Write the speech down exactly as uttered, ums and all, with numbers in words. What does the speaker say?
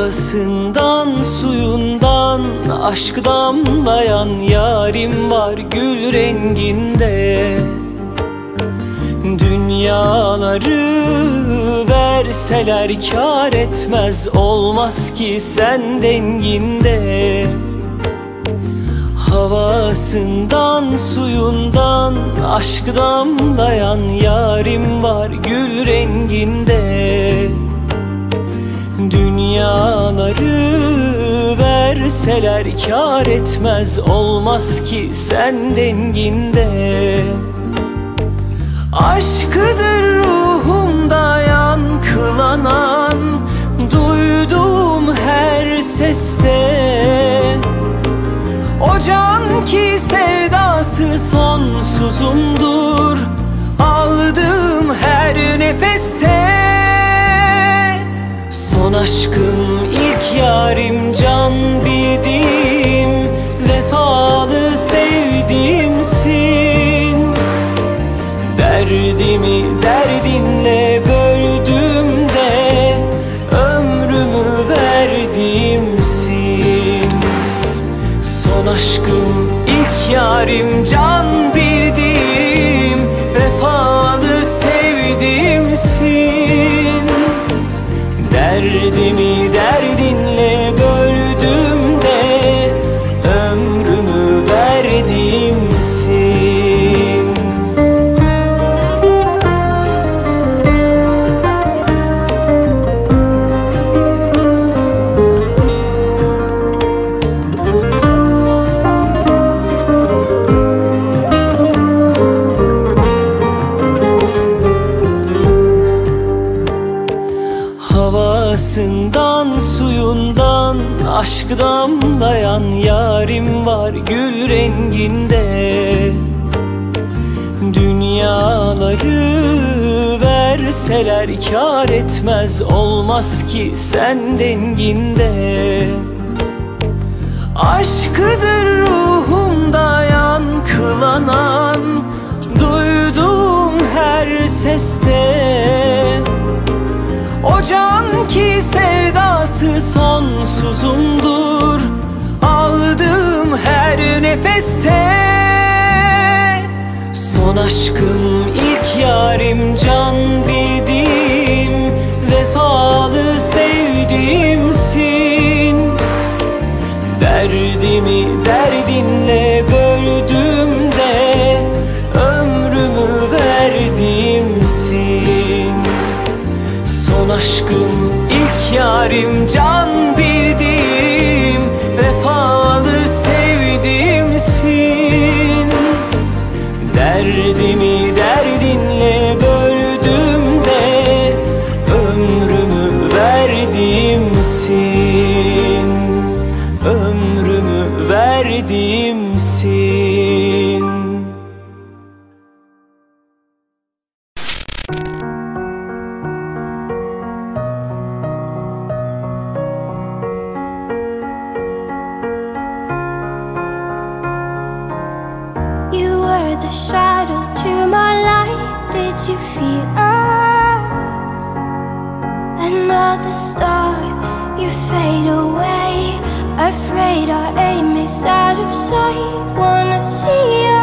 Havasından, suyundan aşk damlayan yarim var gül renginde. Dünyaları verseler kâr etmez, olmaz ki sen denginde. Havasından, suyundan aşk damlayan yarim var gül renginde. Dünyaları verseler kâr etmez, olmaz ki sen denginde. Aşkıdır ruhumda yankılanan, duyduğum her seste. O can ki sevdası sonsuzumdur, aldığım her nefeste. Son aşkım, ilk yarim, can bildiğim, vefalı sevdiğimsin. Derdimi derdinle böldüğümde ömrümü verdiğimsin. Son aşkım, ilk yarim, can bildiğim, vefalı sevdiğimsin. Derdimi derdinle böldüğümde ömrümü verdiğimsin. Havasından, suyundan aşk damlayan yarim var gül renginde. Dünyaları verseler kâr etmez, olmaz ki sen denginde. Aşkıdır ruhumda yankılanan, duyduğum her seste. O can ki sevdası sonsuzumdur, aldığım her nefeste. Son aşkım, ilk yarim, can bildiğim, vefalı sevdiğimsin. Derdimi derdinle böldüğümde ömrümü verdiğimsin. Son aşkım, ilk yarim, can bildiğim, vefalı sevdiğimsin. Derdimi derdinle böldüğümde ömrümü verdiğimsin. Ömrümü verdiğimsin. The shadow to my light, did you feel us? Another star, you fade away. Afraid our aim is out of sight. Wanna see you